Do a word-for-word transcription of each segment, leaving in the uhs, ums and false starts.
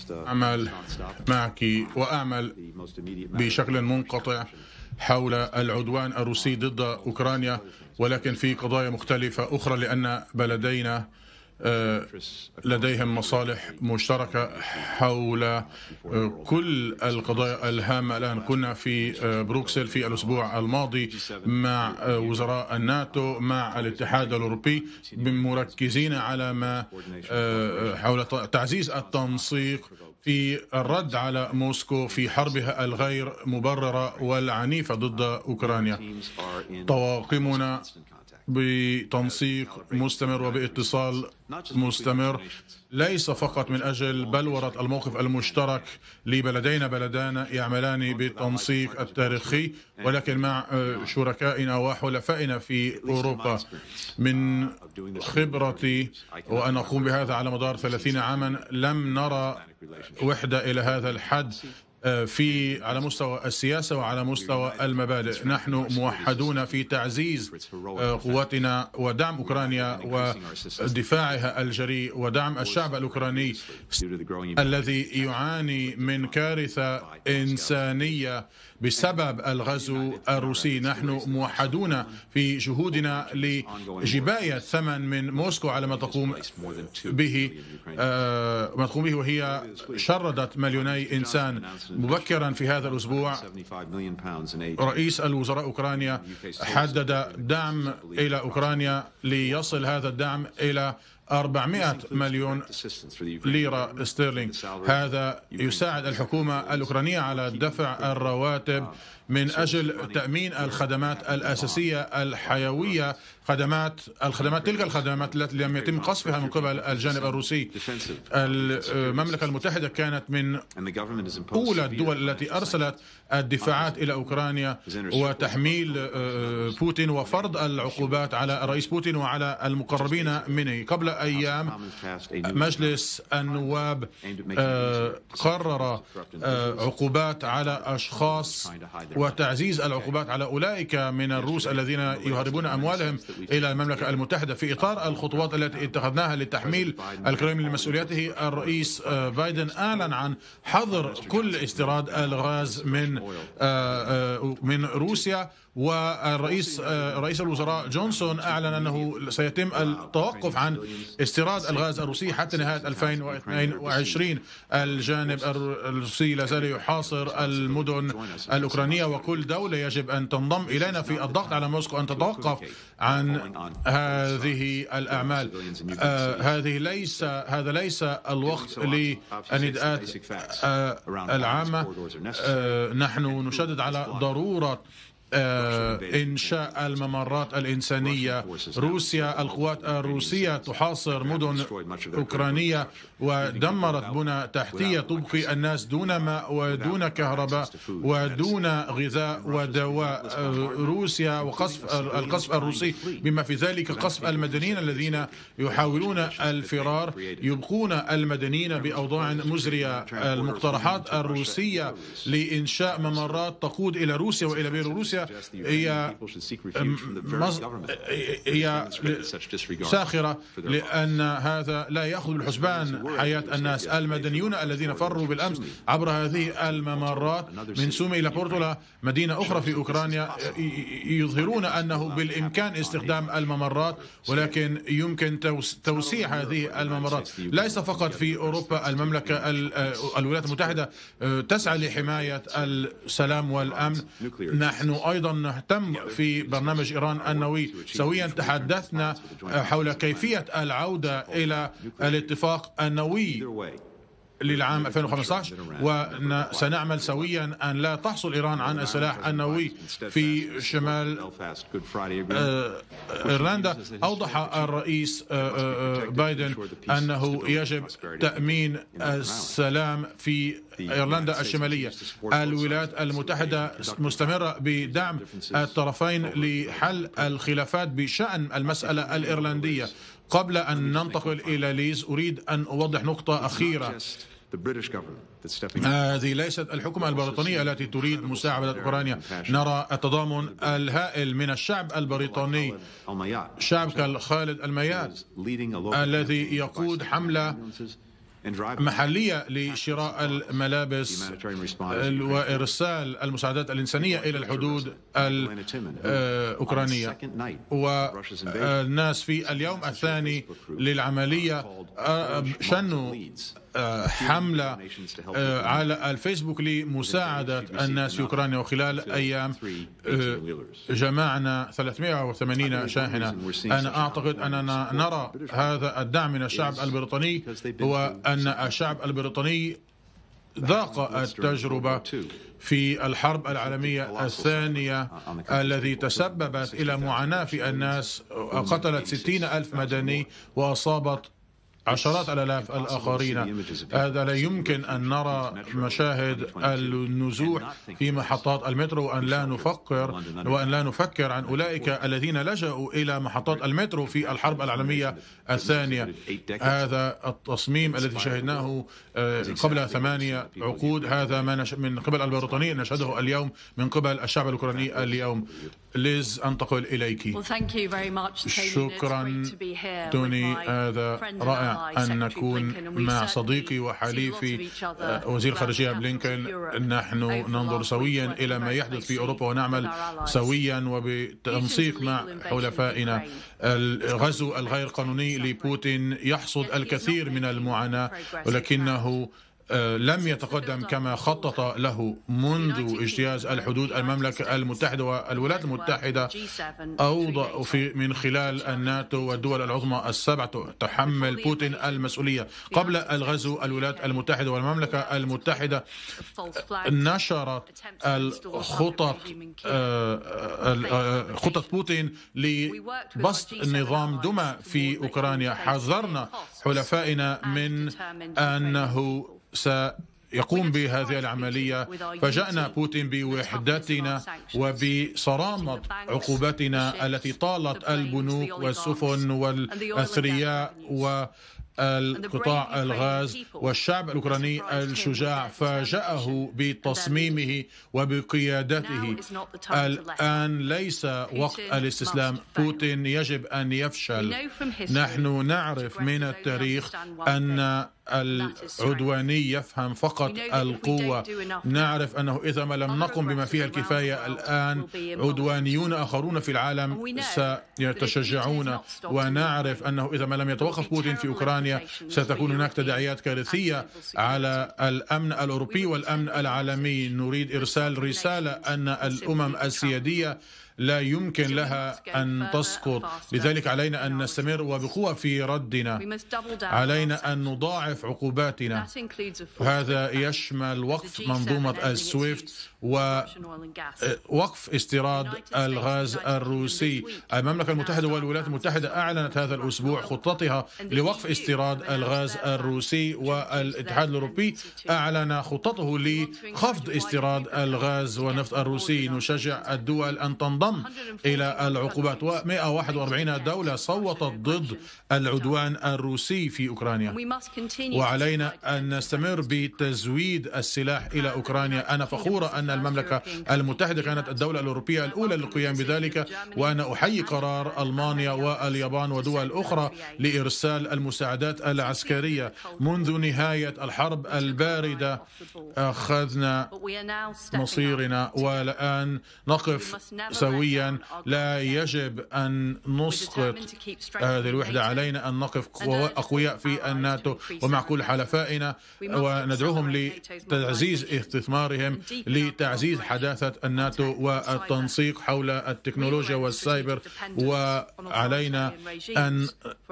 أعمل معك وأعمل بشكل منقطع حول العدوان الروسي ضد أوكرانيا، ولكن في قضايا مختلفة أخرى، لأن بلدينا لديهم مصالح مشتركة حول كل القضايا الهامة. الآن كنا في بروكسل في الأسبوع الماضي مع وزراء الناتو مع الاتحاد الأوروبي، مركزين على ما حول تعزيز التنسيق في الرد على موسكو في حربها الغير مبررة والعنيفة ضد أوكرانيا. طواقمنا بتنسيق مستمر وباتصال مستمر، ليس فقط من أجل بلورة الموقف المشترك لبلدين بلدان يعملان بالتنسيق التاريخي، ولكن مع شركائنا وحلفائنا في أوروبا. من خبرتي وأنا أقوم بهذا على مدار ثلاثين عاما، لم نرى وحدة إلى هذا الحد في على مستوى السياسة وعلى مستوى المبادئ. نحن موحدون في تعزيز قواتنا ودعم أوكرانيا ودفاعها الجريء ودعم الشعب الأوكراني الذي يعاني من كارثة إنسانية بسبب الغزو الروسي. نحن موحدون في جهودنا لجباية ثمن من موسكو على ما تقوم به ما تقوم به وهي شردت مليوني إنسان. مبكرا في هذا الأسبوع رئيس الوزراء أوكرانيا حدد دعم إلى أوكرانيا ليصل هذا الدعم إلى أربعمائة مليون ليرة استرليني. هذا يساعد الحكومة الأوكرانية على دفع الرواتب من أجل تأمين الخدمات الأساسية الحيوية، خدمات الخدمات تلك الخدمات التي لم يتم قصفها من قبل الجانب الروسي. المملكة المتحدة كانت من أولى الدول التي أرسلت الدفاعات إلى أوكرانيا وتحميل بوتين وفرض العقوبات على الرئيس بوتين وعلى المقربين منه. قبل أيام مجلس النواب قرر عقوبات على أشخاص وتعزيز العقوبات على أولئك من الروس الذين يهربون أموالهم إلى المملكة المتحدة. في إطار الخطوات التي اتخذناها لتحميل الكرملين لمسؤوليته، الرئيس بايدن أعلن عن حظر كل استيراد الغاز من من روسيا، والرئيس رئيس الوزراء جونسون أعلن أنه سيتم التوقف عن استيراد الغاز الروسي حتى نهاية ألفين واثنين وعشرين. الجانب الروسي لا زال يحاصر المدن الأوكرانية، وكل دولة يجب أن تنضم إلينا في الضغط على موسكو أن تتوقف عن هذه الأعمال. آه هذه ليس هذا ليس الوقت للنداءات آه العامة. آه نحن نشدد على ضرورة إنشاء الممرات الإنسانية. روسيا القوات الروسية تحاصر مدن أوكرانية ودمرت بنى تحتية تبقي الناس دون ماء ودون كهرباء ودون غذاء ودواء. روسيا وقصف القصف الروسي بما في ذلك قصف المدنيين الذين يحاولون الفرار، يبقون المدنيين بأوضاع مزرية. المقترحات الروسية لإنشاء ممرات تقود إلى روسيا وإلى بيلاروسيا هي هي ساخرة، لأن هذا لا يأخذ بالحسبان حياة الناس. المدنيون الذين فروا بالأمس عبر هذه الممرات من سومي إلى بورتولا، مدينة أخرى في أوكرانيا، يظهرون أنه بالإمكان استخدام الممرات، ولكن يمكن توسيع هذه الممرات. ليس فقط في أوروبا، المملكة الولايات المتحدة تسعى لحماية السلام والأمن. نحن أيضا نهتم في برنامج إيران النووي. سويا تحدثنا حول كيفية العودة إلى الاتفاق النووي للعام ألفين وخمسة عشر، وسنعمل سويا أن لا تحصل إيران عن السلاح النووي في شمال إيرلندا. أوضح الرئيس بايدن أنه يجب تأمين السلام في إيرلندا الشمالية. الولايات المتحدة مستمرة بدعم الطرفين لحل الخلافات بشأن المسألة الإيرلندية. قبل أن ننتقل إلى ليز، أريد أن أوضح نقطة أخيرة. هذه ليست الحكومة البريطانية التي تريد مساعدة أوكرانيا. نرى التضامن الهائل من الشعب البريطاني، شعب كالخالد الميات الذي يقود حملة محلية لشراء الملابس وإرسال المساعدات الإنسانية إلى الحدود الأوكرانية. والناس في اليوم الثاني للعملية شنوا حملة على الفيسبوك لمساعدة الناس في أوكرانيا، وخلال أيام جمعنا ثلاثمائة وثمانين شاحنة. أنا أعتقد أننا نرى هذا الدعم من الشعب البريطاني، هو أن الشعب البريطاني ذاق التجربة في الحرب العالمية الثانية الذي تسببت إلى معاناة في الناس، قتلت ستين ألف مدني وأصابت عشرات الآلاف الآخرين. هذا لا يمكن أن نرى مشاهد النزوح في محطات المترو وأن لا نفكر وأن لا نفكر عن أولئك الذين لجأوا إلى محطات المترو في الحرب العالمية الثانية. هذا التصميم الذي شاهدناه قبل ثمانية عقود، هذا ما من قبل البريطانيين نشهده اليوم من قبل الشعب الأوكراني اليوم. ليز، أنتقل إليك. شكرا توني، هذا رائع أن نكون مع صديقي وحليفي وزير خارجية بلينكن. نحن ننظر سويا إلى ما يحدث في أوروبا ونعمل سويا وبتنسيق مع حلفائنا. الغزو الغير قانوني لبوتين يحصد الكثير من المعاناة، ولكنه لم يتقدم كما خطط له منذ اجتياز الحدود. المملكة المتحدة والولايات المتحدة أوضع في من خلال الناتو والدول العظمى السبعة تحمل بوتين المسؤولية. قبل الغزو الولايات المتحدة والمملكة المتحدة نشرت الخطط خطط بوتين لبسط نظام دمى في أوكرانيا. حذرنا حلفائنا من أنه سيقوم بهذه العملية. فجاءنا بوتين بوحدتنا وبصرامة عقوباتنا التي طالت البنوك والسفن والأثرياء والقطاع الغاز، والشعب الأوكراني الشجاع فاجأه بتصميمه وبقيادته. الآن ليس وقت الاستسلام. بوتين يجب أن يفشل. نحن نعرف من التاريخ أن العدواني يفهم فقط القوة. نعرف أنه إذا ما لم نقم بما فيها الكفاية الآن، عدوانيون آخرون في العالم سيتشجعون. ونعرف أنه إذا ما لم يتوقف بوتين في أوكرانيا ستكون هناك تداعيات كارثية على الأمن الأوروبي والأمن العالمي. نريد إرسال رسالة أن الأمم السيادية لا يمكن لها أن تسقط. لذلك علينا أن نستمر وبقوة في ردنا. علينا أن نضاعف عقوباتنا. هذا يشمل وقف منظومة السويفت ووقف استيراد الغاز الروسي. المملكة المتحدة والولايات المتحدة أعلنت هذا الأسبوع خطتها لوقف استيراد الغاز الروسي، والاتحاد الأوروبي أعلن خطته لخفض استيراد الغاز والنفط الروسي. نشجع الدول أن تنضم إلى العقوبات، ومئة وواحد وأربعين دولة صوتت ضد العدوان الروسي في أوكرانيا. وعلينا أن نستمر بتزويد السلاح إلى أوكرانيا. أنا فخورة أن المملكة المتحدة كانت الدولة الأوروبية الأولى للقيام بذلك، وأنا أحيي قرار ألمانيا واليابان ودول أخرى لإرسال المساعدات العسكرية. منذ نهاية الحرب الباردة أخذنا مصيرنا، والآن نقف سويا. لا يجب أن نسقط هذه الوحدة. علينا أن نقف أقوياء في الناتو ومع كل حلفائنا، وندعوهم لتعزيز استثمارهم، لتعزيز حداثة الناتو والتنسيق حول التكنولوجيا والسايبر. وعلينا أن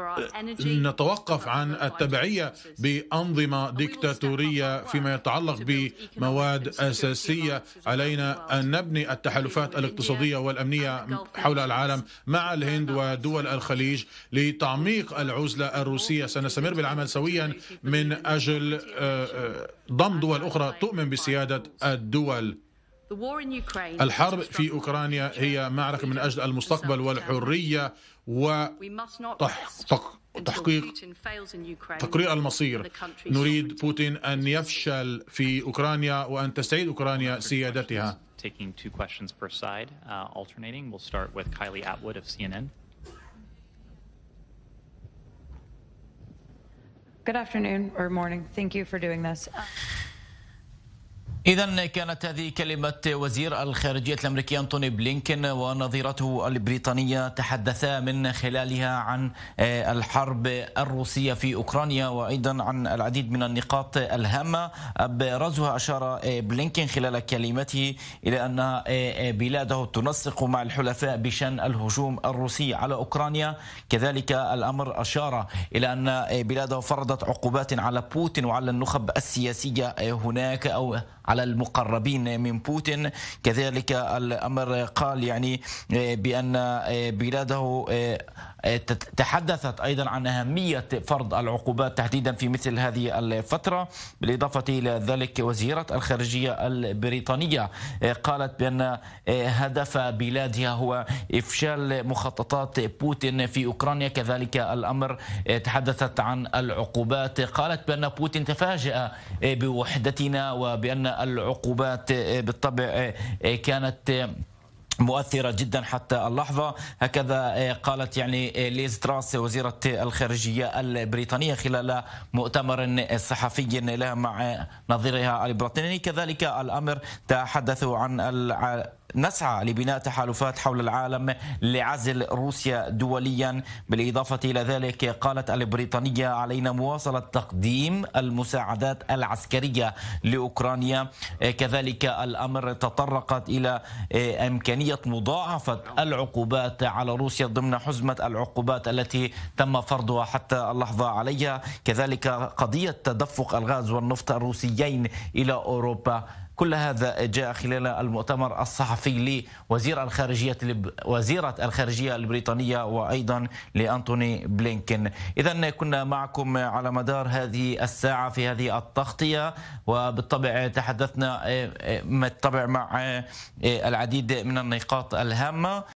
نتوقف عن التبعية بأنظمة ديكتاتورية فيما يتعلق بمواد أساسية. علينا أن نبني التحالفات الاقتصادية والأمنية حول العالم مع الهند ودول الخليج لتعميق العزلة الروسية. سنستمر بالعمل سويا من أجل ضم دول أخرى تؤمن بسيادة الدول. الحرب في أوكرانيا هي معركة من أجل المستقبل والحرية وتحقيق تقرير المصير. نريد بوتين أن يفشل في أوكرانيا وأن تستعيد أوكرانيا سيادتها. Taking two questions per side, uh, alternating. We'll start with Kylie Atwood of C N N. Good afternoon or morning. Thank you for doing this. إذا كانت هذه كلمة وزير الخارجية الأمريكي أنتوني بلينكن، ونظيرته البريطانية تحدثا من خلالها عن الحرب الروسية في أوكرانيا، وأيضا عن العديد من النقاط الهامة أبرزها أشار بلينكن خلال كلمته إلى أن بلاده تنسق مع الحلفاء بشأن الهجوم الروسي على أوكرانيا. كذلك الأمر أشار إلى أن بلاده فرضت عقوبات على بوتين وعلى النخب السياسية هناك أو على المقربين من بوتين. كذلك الأمر قال يعني بأن بلاده تحدثت أيضا عن أهمية فرض العقوبات تحديدا في مثل هذه الفترة. بالإضافة إلى ذلك وزيرة الخارجية البريطانية قالت بأن هدف بلادها هو إفشال مخططات بوتين في أوكرانيا. كذلك الأمر تحدثت عن العقوبات، قالت بأن بوتين تفاجأ بوحدتنا وبأن العقوبات بالطبع كانت مؤثرة جدا حتى اللحظة. هكذا قالت يعني ليز تراس وزيرة الخارجية البريطانية خلال مؤتمر صحفي لها مع نظيرها البريطاني. كذلك الأمر تحدثوا عن نسعى لبناء تحالفات حول العالم لعزل روسيا دوليا. بالإضافة إلى ذلك قالت البريطانية علينا مواصلة تقديم المساعدات العسكرية لأوكرانيا. كذلك الأمر تطرقت إلى إمكانية مضاعفة العقوبات على روسيا ضمن حزمة العقوبات التي تم فرضها حتى اللحظة عليها. كذلك قضية تدفق الغاز والنفط الروسيين إلى أوروبا. كل هذا جاء خلال المؤتمر الصحفي لوزير الخارجية وزيرة الخارجية البريطانية وأيضا لأنتوني بلينكن. إذا كنا معكم على مدار هذه الساعة في هذه التغطية، وبالطبع تحدثنا بالطبع مع العديد من النقاط الهامة.